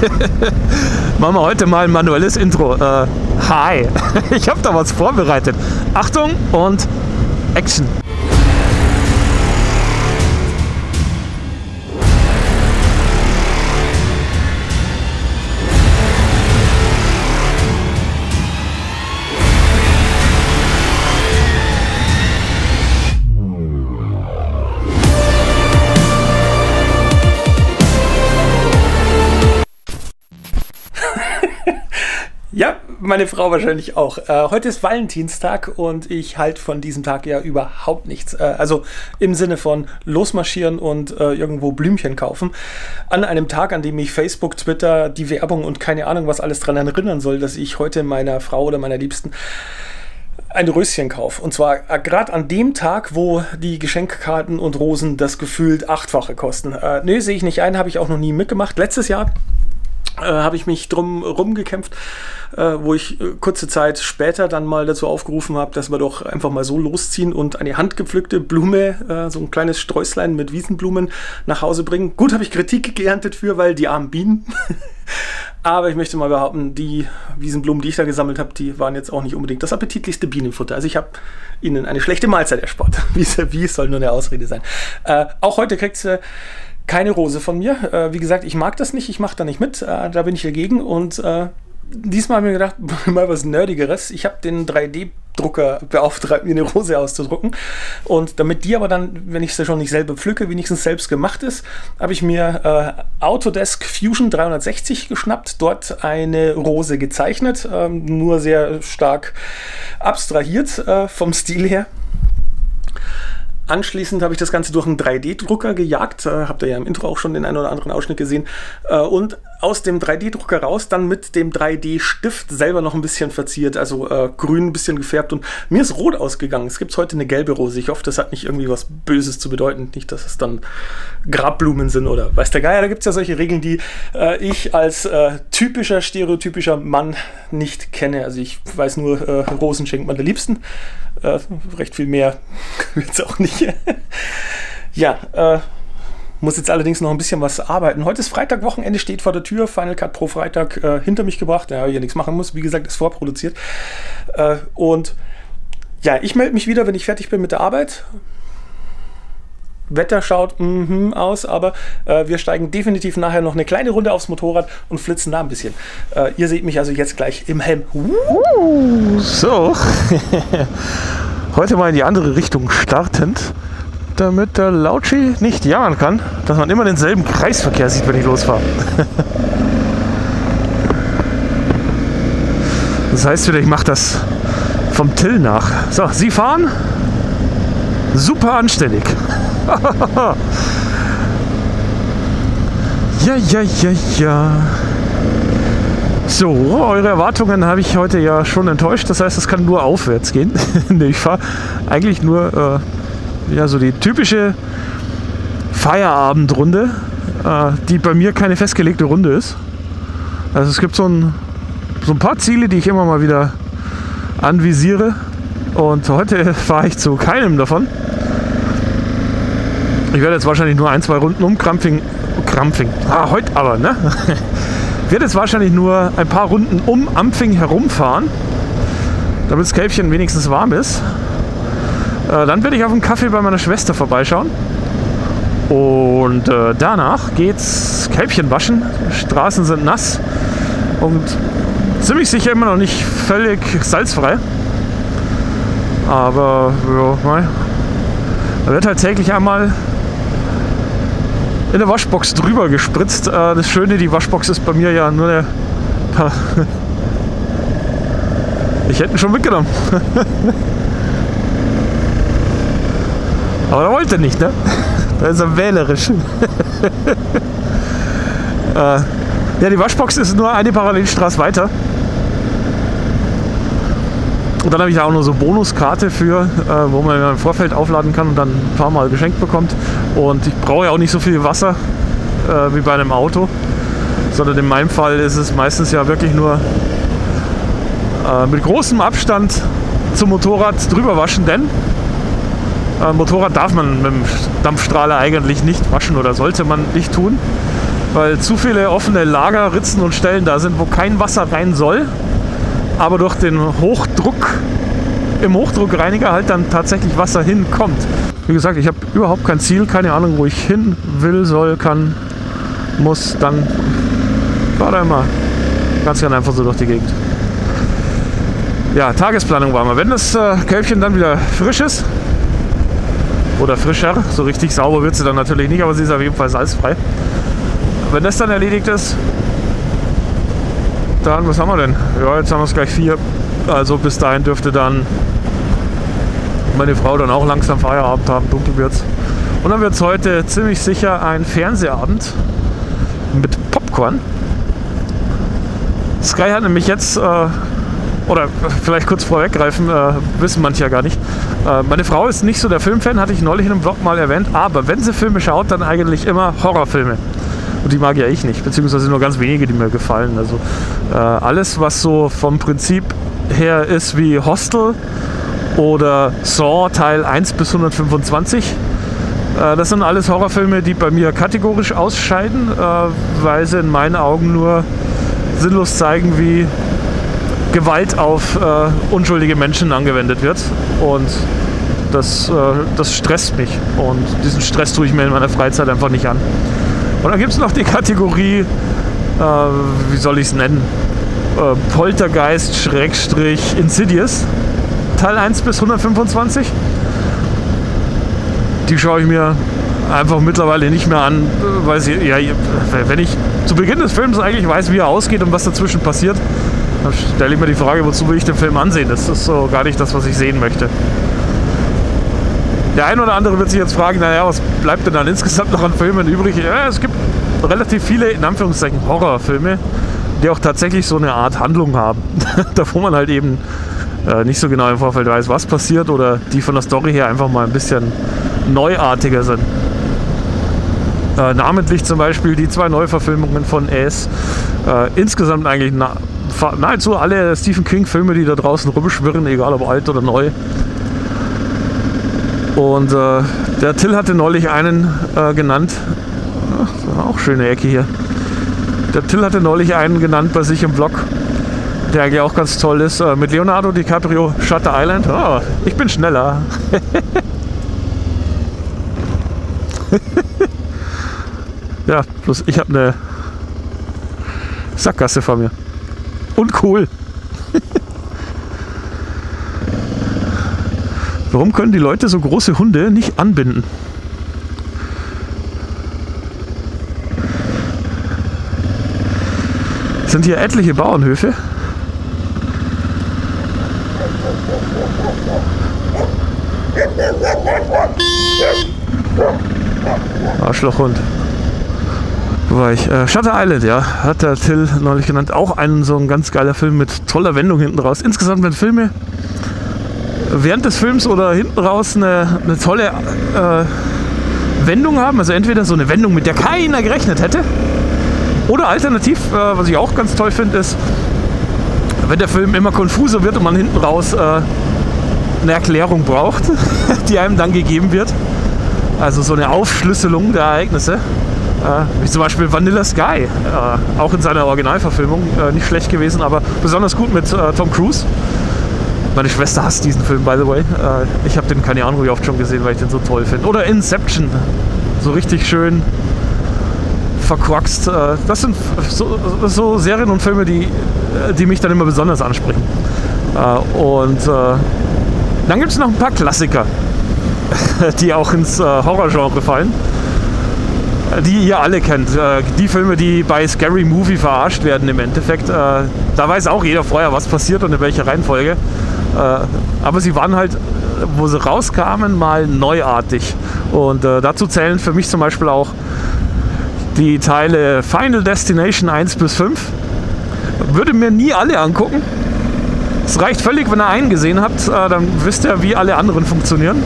Machen wir heute mal ein manuelles Intro. Hi, ich habe da was vorbereitet. Achtung und Action. Ja, meine Frau wahrscheinlich auch. Heute ist Valentinstag und ich halte von diesem Tag ja überhaupt nichts. Also im Sinne von losmarschieren und irgendwo Blümchen kaufen. An einem Tag, an dem mich Facebook, Twitter, die Werbung und keine Ahnung was alles dran erinnern soll, dass ich heute meiner Frau oder meiner Liebsten ein Röschen kaufe. Und zwar gerade an dem Tag, wo die Geschenkkarten und Rosen das gefühlt 8-fache kosten. Nö, sehe ich nicht ein, habe ich auch noch nie mitgemacht. Letztes Jahr habe ich mich drum rumgekämpft, wo ich kurze Zeit später dann mal dazu aufgerufen habe, dass wir doch einfach mal so losziehen und eine handgepflückte Blume, so ein kleines Sträußlein mit Wiesenblumen nach Hause bringen. Gut, habe ich Kritik geerntet für, weil die armen Bienen. Aber ich möchte mal behaupten, die Wiesenblumen, die ich da gesammelt habe, die waren jetzt auch nicht unbedingt das appetitlichste Bienenfutter. Also ich habe ihnen eine schlechte Mahlzeit erspart. Wie soll nur eine Ausrede sein. Auch heute kriegt sie keine Rose von mir. Wie gesagt, ich mag das nicht, ich mache da nicht mit, da bin ich dagegen. Und diesmal habe ich mir gedacht, mal was Nerdigeres. Ich habe den 3D-Drucker beauftragt, mir eine Rose auszudrucken. Und damit die aber dann, wenn ich sie schon nicht selber pflücke, wenigstens selbst gemacht ist, habe ich mir Autodesk Fusion 360 geschnappt, dort eine Rose gezeichnet, nur sehr stark abstrahiert vom Stil her. Anschließend habe ich das Ganze durch einen 3D-Drucker gejagt, habt ihr ja im Intro auch schon den einen oder anderen Ausschnitt gesehen, und aus dem 3D-Drucker raus dann mit dem 3D-Stift selber noch ein bisschen verziert, also grün ein bisschen gefärbt, und mir ist rot ausgegangen. Es gibt heute eine gelbe Rose. Ich hoffe, das hat nicht irgendwie was Böses zu bedeuten, nicht, dass es dann Grabblumen sind oder weiß der Geier. Da gibt es ja solche Regeln, die ich als typischer, stereotypischer Mann nicht kenne. Also ich weiß nur, Rosen schenkt man der Liebsten. Recht viel mehr wird es auch nicht. Ja, muss jetzt allerdings noch ein bisschen was arbeiten. Heute ist Freitag, Wochenende steht vor der Tür. Final Cut Pro Freitag hinter mich gebracht. Ja, ich ja nichts machen muss. Wie gesagt, ist vorproduziert. Und ja, ich melde mich wieder, wenn ich fertig bin mit der Arbeit. Wetter schaut aus, aber wir steigen definitiv nachher noch eine kleine Runde aufs Motorrad und flitzen da ein bisschen. Ihr seht mich also jetzt gleich im Helm. So, heute mal in die andere Richtung startend, damit der Lautschi nicht jammern kann, dass man immer denselben Kreisverkehr sieht, wenn ich losfahre. Das heißt wieder, ich mache das vom Till nach. So, Sie fahren? Super anständig. Ja. So, eure Erwartungen habe ich heute ja schon enttäuscht. Das heißt, es kann nur aufwärts gehen. Ich fahre eigentlich nur ja, so die typische Feierabendrunde, die bei mir keine festgelegte Runde ist. Also es gibt so ein paar Ziele, die ich immer mal wieder anvisiere. Und heute fahre ich zu keinem davon. Ich werde jetzt wahrscheinlich nur 1-2 Runden um Krampfing. Heute aber, ne? Ich werde jetzt wahrscheinlich nur ein paar Runden um Ampfing herumfahren, damit das Kälbchen wenigstens warm ist. Dann werde ich auf einen Kaffee bei meiner Schwester vorbeischauen. Und danach geht's Kälbchen waschen. Straßen sind nass und ziemlich sicher immer noch nicht völlig salzfrei. Aber ja, da wird halt täglich einmal in der Waschbox drüber gespritzt. Das Schöne, die Waschbox ist bei mir ja nur eine... Ich hätte ihn schon mitgenommen. Aber er wollte nicht, ne? Da ist er wählerisch. Ja, die Waschbox ist nur eine Parallelstraße weiter. Und dann habe ich da auch noch so Bonuskarte für, wo man im Vorfeld aufladen kann und dann ein paar Mal geschenkt bekommt. Und ich brauche ja auch nicht so viel Wasser wie bei einem Auto, sondern in meinem Fall ist es meistens ja wirklich nur mit großem Abstand zum Motorrad drüber waschen, denn Motorrad darf man mit dem Dampfstrahler eigentlich nicht waschen oder sollte man nicht tun. weil zu viele offene Lager, Ritzen und Stellen da sind, wo kein Wasser rein soll, aber durch den Hochdruck im Hochdruckreiniger halt dann tatsächlich Wasser hinkommt. Wie gesagt, ich habe überhaupt kein Ziel, keine Ahnung, wo ich hin will, soll, kann, muss, dann fahre da immer ganz gerne einfach so durch die Gegend. Ja, Tagesplanung war mal. Wenn das Kälbchen dann wieder frisch ist, oder frischer, so richtig sauber wird sie dann natürlich nicht, aber sie ist auf jeden Fall salzfrei. Wenn das dann erledigt ist, dann, was haben wir denn? Ja, jetzt haben wir es gleich 4. Also bis dahin dürfte dann meine Frau dann auch langsam Feierabend haben, dunkel wird's. Und dann wird es heute ziemlich sicher ein Fernsehabend mit Popcorn. Sky hat nämlich jetzt, oder vielleicht kurz vorweggreifen, wissen manche ja gar nicht. Meine Frau ist nicht so der Filmfan, hatte ich neulich in einem Vlog mal erwähnt, aber wenn sie Filme schaut, dann eigentlich immer Horrorfilme. Und die mag ja ich nicht, beziehungsweise nur ganz wenige, die mir gefallen. Also alles, was so vom Prinzip her ist wie Hostel oder Saw Teil 1 bis 125, das sind alles Horrorfilme, die bei mir kategorisch ausscheiden, weil sie in meinen Augen nur sinnlos zeigen, wie Gewalt auf unschuldige Menschen angewendet wird. Und das stresst mich. Und diesen Stress tue ich mir in meiner Freizeit einfach nicht an. Und dann gibt es noch die Kategorie, wie soll ich es nennen? Poltergeist / Insidious. Teil 1 bis 125. Die schaue ich mir einfach mittlerweile nicht mehr an, weil sie, ja, wenn ich zu Beginn des Films eigentlich weiß, wie er ausgeht und was dazwischen passiert, dann stelle ich mir die Frage, wozu will ich den Film ansehen? Das ist so gar nicht das, was ich sehen möchte. Der ein oder andere wird sich jetzt fragen, naja, was bleibt denn dann insgesamt noch an Filmen übrig? Ja, es gibt relativ viele, in Anführungszeichen, Horrorfilme, die auch tatsächlich so eine Art Handlung haben. Da wo man halt eben nicht so genau im Vorfeld weiß, was passiert, oder die von der Story her einfach mal ein bisschen neuartiger sind. Namentlich zum Beispiel die 2 Neuverfilmungen von Ace. Insgesamt eigentlich nahezu alle Stephen King Filme, die da draußen rumschwirren, egal ob alt oder neu. Und der Till hatte neulich einen genannt. Ach, das war auch schöne Ecke hier. Der Till hatte neulich einen genannt bei sich im Vlog, der eigentlich auch ganz toll ist. Mit Leonardo DiCaprio, Shutter Island. Oh, ich bin schneller. Ja, bloß ich habe eine Sackgasse vor mir. Und cool. Warum können die Leute so große Hunde nicht anbinden? Sind hier etliche Bauernhöfe? Arschlochhund. Wo war ich? Shutter Island, ja, hat der Till neulich genannt. Auch so ein ganz geiler Film mit toller Wendung hinten raus. Insgesamt, wenn Filme während des Films oder hinten raus eine tolle Wendung haben, also entweder so eine Wendung, mit der keiner gerechnet hätte, oder alternativ, was ich auch ganz toll finde, ist, wenn der Film immer konfuser wird und man hinten raus eine Erklärung braucht, die einem dann gegeben wird. Also so eine Aufschlüsselung der Ereignisse. Wie zum Beispiel Vanilla Sky, auch in seiner Originalverfilmung nicht schlecht gewesen, aber besonders gut mit Tom Cruise. Meine Schwester hasst diesen Film, by the way. Ich habe den keine Ahnung wie oft schon gesehen, weil ich den so toll finde. Oder Inception, so richtig schön verquaxt. Das sind so Serien und Filme, die mich dann immer besonders ansprechen. Und dann gibt es noch ein paar Klassiker, die auch ins Horrorgenre fallen, die ihr alle kennt. Die Filme, die bei Scary Movie verarscht werden im Endeffekt. Da weiß auch jeder vorher, was passiert und in welcher Reihenfolge. Aber sie waren halt, wo sie rauskamen, mal neuartig. Und dazu zählen für mich zum Beispiel auch die Teile Final Destination 1 bis 5. Würde mir nie alle angucken. Es reicht völlig, wenn ihr einen gesehen habt, dann wisst ihr, wie alle anderen funktionieren.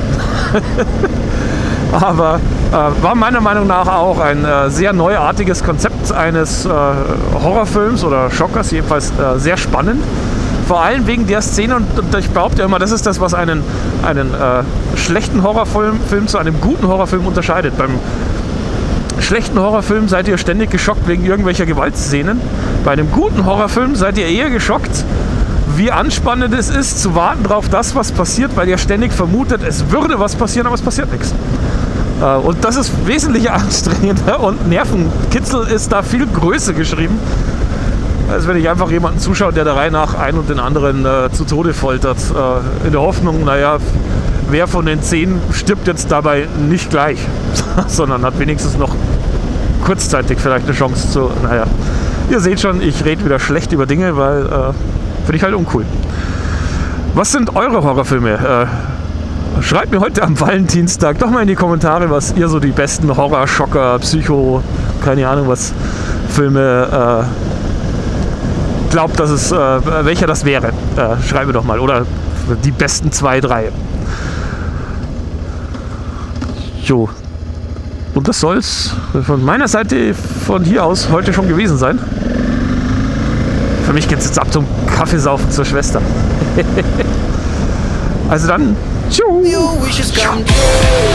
Aber war meiner Meinung nach auch ein sehr neuartiges Konzept eines Horrorfilms oder Schockers, jedenfalls sehr spannend. Vor allem wegen der Szene, und ich behaupte ja immer, das ist das, was einen schlechten Horrorfilm zu einem guten Horrorfilm unterscheidet. schlechten Horrorfilm seid ihr ständig geschockt wegen irgendwelcher Gewaltszenen. Bei einem guten Horrorfilm seid ihr eher geschockt, wie anspannend es ist, zu warten darauf, dass was passiert, weil ihr ständig vermutet, es würde was passieren, aber es passiert nichts. Und das ist wesentlich anstrengender und Nervenkitzel ist da viel größer geschrieben, als wenn ich einfach jemanden zuschaue, der der Reihe nach einen und den anderen zu Tode foltert. In der Hoffnung, naja, wer von den 10 stirbt jetzt dabei nicht gleich, sondern hat wenigstens noch kurzzeitig vielleicht eine Chance zu, naja. Ihr seht schon, ich rede wieder schlecht über Dinge, weil finde ich halt uncool. Was sind eure Horrorfilme? Schreibt mir heute am Valentinstag doch mal in die Kommentare, was ihr so die besten Horror, Schocker, Psycho, keine Ahnung was Filme glaubt, dass es welcher das wäre. Schreibe doch mal. Oder die besten 2, 3. Jo. Und das soll es von meiner Seite von hier aus heute schon gewesen sein. Für mich geht es jetzt ab zum Kaffeesaufen zur Schwester. Also dann, tschüss.